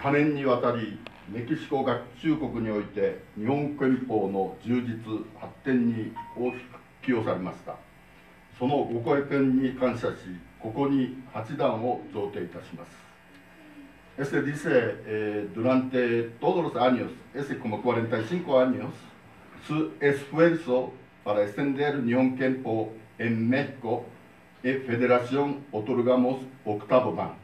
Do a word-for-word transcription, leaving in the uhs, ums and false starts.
多年にわたりメキシコ合衆国において日本憲法の充実発展に大きく寄与されました。そのご貢献に感謝し、ここに八段を贈呈いたします。Este dice, eh, durante todos los años, ese como cuarenta y cinco años, su esfuerzo para extender Nihon Kenpo en México y Federación otorgamos octavo dan.